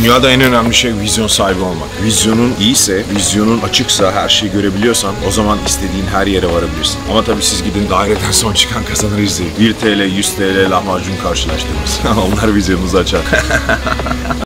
Dünyada en önemli şey vizyon sahibi olmak. Vizyonun iyiyse, vizyonun açıksa, her şeyi görebiliyorsan o zaman istediğin her yere varabilirsin. Ama tabii siz gidin daireden son çıkan kazanır izleyin. 1 TL, 100 TL lahmacun karşılaştırması. Onlar vizyonunuzu açar.